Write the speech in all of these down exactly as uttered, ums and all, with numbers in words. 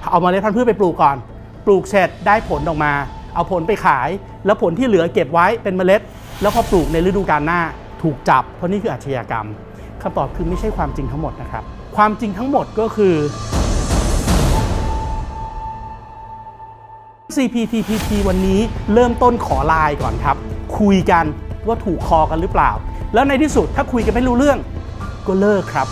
เอาเมล็ดพันธุ์พืชไปปลูกก่อนปลูกเสร็จได้ผลออกมาเอาผลไปขายแล้วผลที่เหลือเก็บไว้เป็นเมล็ดแล้วพอปลูกในฤดูกาลหน้าถูกจับเพราะนี่คืออาชญากรรมคำตอบคือไม่ใช่ความจริงทั้งหมดนะครับความจริงทั้งหมดก็คือ ซี พี ที พี พี วันนี้เริ่มต้นขอไลน์ก่อนครับคุยกันว่าถูกคอกันหรือเปล่าแล้วในที่สุดถ้าคุยกันไม่รู้เรื่องก็เลิกครับ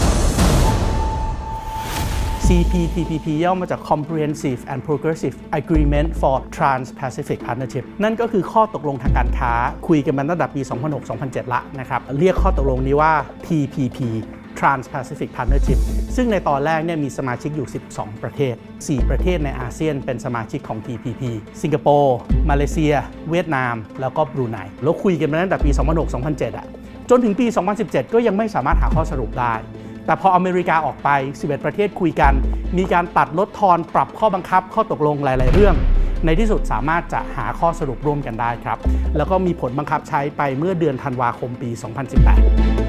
ซี พี ที พี พี ย่อมาจาก Comprehensive and Progressive Agreement for Trans-Pacific Partnership นั่นก็คือข้อตกลงทางการค้าคุยกันมาตั้งแต่ปี สองพันหก สองพันเจ็ด ละนะครับเรียกข้อตกลงนี้ว่า ที พี พี Trans-Pacific Partnership ซึ่งในตอนแรกเนี่ยมีสมาชิกอยู่สิบสองประเทศสี่ประเทศในอาเซียนเป็นสมาชิกของ ที พี พี สิงคโปร์มาเลเซียเวียดนามแล้วก็บรูไนแล้วคุยกันมาตั้งแต่ปี สองพันหก สองพันเจ็ด อ่ะจนถึงปี สองพันสิบเจ็ด ก็ยังไม่สามารถหาข้อสรุปได้แต่พออเมริกาออกไปสิบเอ็ดประเทศคุยกันมีการตัดลดทอนปรับข้อบังคับข้อตกลงหลายๆเรื่องในที่สุดสามารถจะหาข้อสรุปร่วมกันได้ครับแล้วก็มีผลบังคับใช้ไปเมื่อเดือนธันวาคมปี สองพันสิบแปด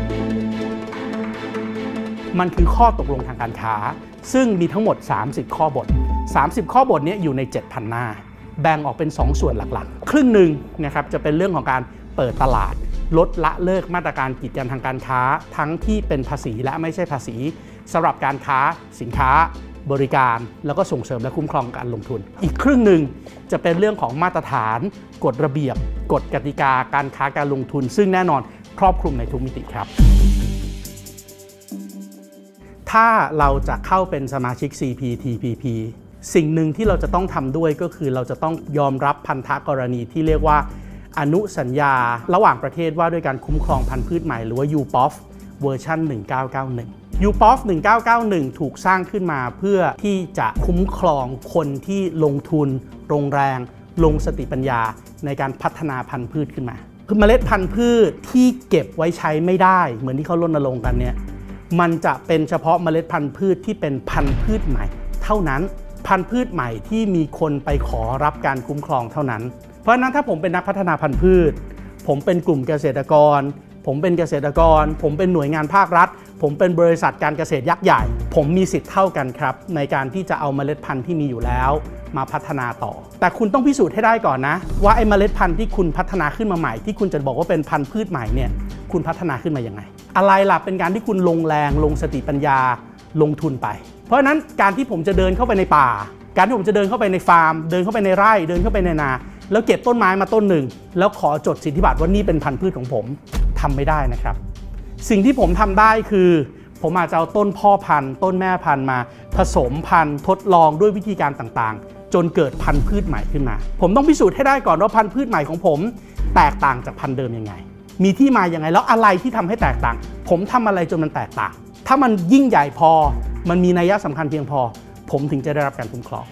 มันคือข้อตกลงทางการค้าซึ่งมีทั้งหมดสามสิบข้อบทสามสิบข้อบทนี้อยู่ใน เจ็ดพัน หน้าแบ่งออกเป็นสองส่วนหลักๆครึ่งหนึ่งนะครับจะเป็นเรื่องของการเปิดตลาดลดละเลิกมาตรการกีดกันทางการค้าทั้งที่เป็นภาษีและไม่ใช่ภาษีสำหรับการค้าสินค้าบริการแล้วก็ส่งเสริมและคุ้มครองการลงทุนอีกครึ่งหนึ่งจะเป็นเรื่องของมาตรฐานกฎระเบียบกฎกติกาการค้าการลงทุนซึ่งแน่นอนครอบคลุมในทุกมิติครับถ้าเราจะเข้าเป็นสมาชิก ซี พี ที พี พี สิ่งหนึ่งที่เราจะต้องทำด้วยก็คือเราจะต้องยอมรับพันธกรณีที่เรียกว่าอนุสัญญาระหว่างประเทศว่าด้วยการคุ้มครองพันธุ์พืชใหม่หรือว่า ยู พี โอ เอฟ เวอร์ชันหนึ่งเก้าเก้าหนึ่ง ยู พี โอ เอฟ หนึ่งเก้าเก้าหนึ่งถูกสร้างขึ้นมาเพื่อที่จะคุ้มครองคนที่ลงทุนลงแรงลงสติปัญญาในการพัฒนาพันธุ์พืชขึ้นมาคือเมล็ดพันธุ์พืชที่เก็บไว้ใช้ไม่ได้เหมือนที่เขารณรงค์กันเนี่ยมันจะเป็นเฉพาะเมล็ดพันธุ์พืชที่เป็นพันธุ์พืชใหม่เท่านั้นพันธุ์พืชใหม่ที่มีคนไปขอรับการคุ้มครองเท่านั้นเพราะฉะนั้นถ้าผมเป็นนักพัฒนาพันธุ์พืชผมเป็นกลุ่มเกษตรกรผมเป็นเกษตรกรผมเป็นหน่วยงานภาครัฐผมเป็นบริษัทการเกษตรยักษ์ใหญ่ผมมีสิทธิ์เท่ากันครับในการที่จะเอาเมล็ดพันธุ์ที่มีอยู่แล้วมาพัฒนาต่อแต่คุณต้องพิสูจน์ให้ได้ก่อนนะว่าไอ้เมล็ดพันธุ์ที่คุณพัฒนาขึ้นมาใหม่ที่คุณจะบอกว่าเป็นพันธุ์พืชใหม่เนี่ยคุณพัฒนาขึ้นมาอย่างไงอะไรล่ะเป็นการที่คุณลงแรงลงสติปัญญาลงทุนไปเพราะฉะนั้นการที่ผมจะเดินเข้าไปในป่าการที่ผมจะเดินเข้าไปในฟาร์มเดินเข้าไปในไร่เดินเข้าไปในนาแล้วเก็บต้นไม้มาต้นหนึ่งแล้วขอจดสิทธิบัตรว่านี่เป็นพันธุ์พืชของผมทำไม่ได้นะครับสิ่งที่ผมทำได้คือผมอาจจะเอาต้นพ่อพันธุ์ต้นแม่พันธุ์มาผสมพันธุ์ทดลองด้วยวิธีการต่างๆจนเกิดพันธุ์พืชใหม่ขึ้นมาผมต้องพิสูจน์ให้ได้ก่อนว่าพันธุ์พืชใหม่ของผมแตกต่างจากพันธุ์เดิมยังไงมีที่มาอย่างไงแล้วอะไรที่ทำให้แตกต่างผมทำอะไรจนมันแตกต่างถ้ามันยิ่งใหญ่พอมันมีนัยสำคัญเพียงพอผมถึงจะได้รับการคุ้มครอง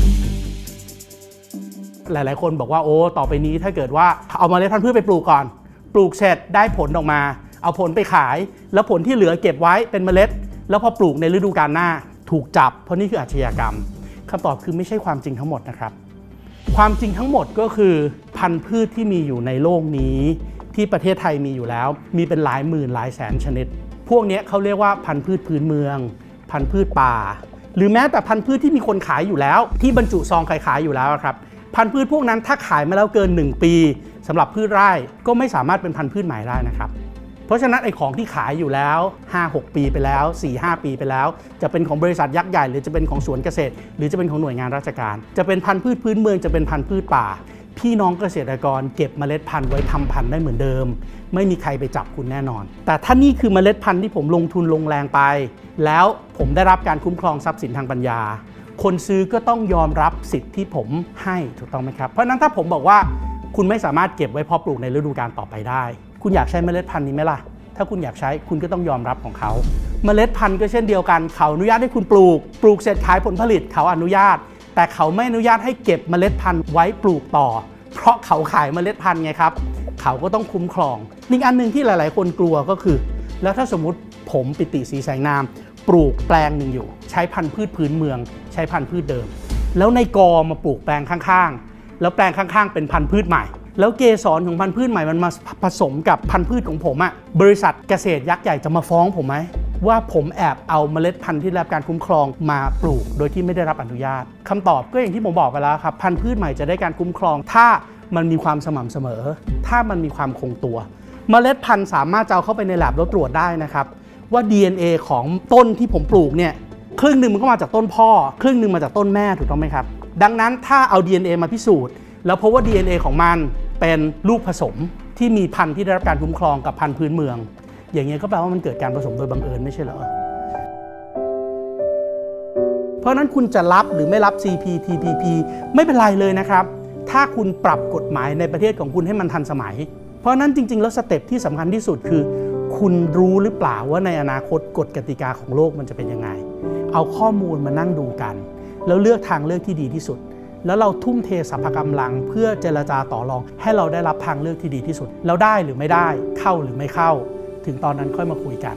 หลายๆคนบอกว่าโอ้ต่อไปนี้ถ้าเกิดว่าเอาเมล็ดพันธุ์พืชไปปลูกก่อนปลูกเสร็จได้ผลออกมาเอาผลไปขายแล้วผลที่เหลือเก็บไว้เป็นเมล็ดแล้วพอปลูกในฤดูกาลหน้าถูกจับเพราะนี่คืออาชญากรรมคำตอบคือไม่ใช่ความจริงทั้งหมดนะครับความจริงทั้งหมดก็คือพันธุ์พืชที่มีอยู่ในโลกนี้ที่ประเทศไทยมีอยู่แล้วมีเป็นหลายหมื่นหลายแสนชนิดพวกนี้เขาเรียกว่าพันธุ์พืชพื้นเมืองพันธุ์พืชป่าหรือแม้แต่พันธุ์พืชที่มีคนขายอยู่แล้วที่บรรจุซองขายๆอยู่แล้วครับพันธุ์พืชพวกนั้นถ้าขายมาแล้วเกินหนึ่งปีสำหรับพืชไร่ก็ไม่สามารถเป็นพันธุ์พืชใหม่ได้นะครับเพราะฉะนั้นไอ้ของที่ขายอยู่แล้ว ห้าหก ปีไปแล้ว สี่ห้า ปีไปแล้วจะเป็นของบริษัทยักษ์ใหญ่หรือจะเป็นของสวนเกษตรหรือจะเป็นของหน่วยงานราชการจะเป็นพันธุ์พืชพื้นเมืองจะเป็นพันธุ์พืชป่าพี่น้องเกษตรกรเก็บเมล็ดพันธุ์ไว้ทำพันธุ์ได้เหมือนเดิมไม่มีใครไปจับคุณแน่นอนแต่ถ้านี่คือเมล็ดพันธุ์ที่ผมลงทุนลงแรงไปแล้วผมได้รับการคุ้มครองทรัพย์สินทางปัญญาคนซื้อก็ต้องยอมรับสิทธิ์ที่ผมให้ถูกต้องไหมครับเพราะนั้นถ้าผมบอกว่าคุณไม่สามารถเก็บไว้เพาะปลูกในฤดูกาลต่อไปได้คุณอยากใช้เมล็ดพันธุ์นี้ไหมล่ะถ้าคุณอยากใช้คุณก็ต้องยอมรับของเขาเมล็ดพันธุ์ก็เช่นเดียวกันเขาอนุญาตให้คุณปลูกปลูกเสร็จขายผลผลิตเขาอนุญาตแต่เขาไม่อนุญาตให้เก็บเมล็ดพันธุ์ไว้ปลูกต่อเพราะเขาขายเมล็ดพันธุ์ไงครับเขาก็ต้องคุ้มครองอีกอันหนึ่งที่หลายๆคนกลัวก็คือแล้วถ้าสมมุติผมปิติศรีแสงนามปลูกแปลงหนึ่งอยู่ใช้พันธุ์พืชพื้นเมืองใช้พันธุ์พืชเดิมแล้วในกอมาปลูกแปลงข้างๆแล้วแปลงข้างๆเป็นพันธุ์พืชใหม่แล้วเกสรของพันธุ์พืชใหม่มันมาผสมกับพันธุ์พืชของผมอะบริษัทเกษตรยักษ์ใหญ่จะมาฟ้องผมไหมว่าผมแอบเอาเมล็ดพันธุ์ที่ได้รับการคุ้มครองมาปลูกโดยที่ไม่ได้รับอนุญาตคำตอบก็อย่างที่ผมบอกไปแล้วครับพันธุ์พืชใหม่จะได้การคุ้มครองถ้ามันมีความสม่ำเสมอถ้ามันมีความคงตัวเมล็ดพันธุ์สามารถจะเอาเข้าไปในแลบแล้วตรวจได้นะครับว่า ดี เอ็น เอ ของต้นที่ผมปลูกเนี่ยครึ่งหนึ่งมันก็มาจากต้นพ่อครึ่งหนึ่งมาจากต้นแม่ถูกต้องไหมครับดังนั้นถ้าเอา ดี เอ็น เอ มาพิสูจน์แล้วพบว่า ดี เอ็น เอ ของมันเป็นลูกผสมที่มีพันธุ์ที่ได้รับการคุ้มครองกับพันธุ์พื้นเมืองอย่างเงี้ยก็แปลว่ามันเกิดการผสมโดยบังเอิญไม่ใช่เหรอเพราะนั้นคุณจะรับหรือไม่รับ ซี พี ที พี พี ไม่เป็นไรเลยนะครับถ้าคุณปรับกฎหมายในประเทศของคุณให้มันทันสมัยเพราะนั้นจริงๆแล้วสเต็ปที่สำคัญที่สุดคือคุณรู้หรือเปล่าว่าในอนาคตกฎกติกาของโลกมันจะเป็นยังไงเอาข้อมูลมานั่งดูกันแล้วเลือกทางเลือกที่ดีที่สุดแล้วเราทุ่มเทสรรพกำลังเพื่อเจรจาต่อรองให้เราได้รับทางเลือกที่ดีที่สุดแล้วได้หรือไม่ได้เข้าหรือไม่เข้าถึงตอนนั้นค่อยมาคุยกัน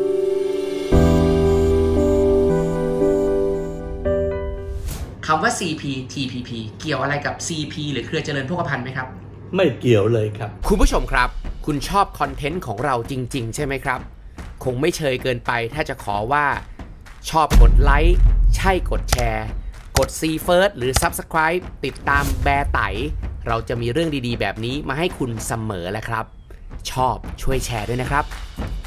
คำว่า ซี พี ที พี พี เกี่ยวอะไรกับ ซี พี หรือเครือเจริญโภคภัณฑ์ไหมครับไม่เกี่ยวเลยครับคุณผู้ชมครับคุณชอบคอนเทนต์ของเราจริงๆใช่ไหมครับคงไม่เชยเกินไปถ้าจะขอว่าชอบกดไลค์ใช่กดแชร์กด ซี เฟิร์ส หรือ ซับสไครบ์ ติดตามแบร์ไตเราจะมีเรื่องดีๆแบบนี้มาให้คุณเสมอแหละครับชอบช่วยแชร์ด้วยนะครับ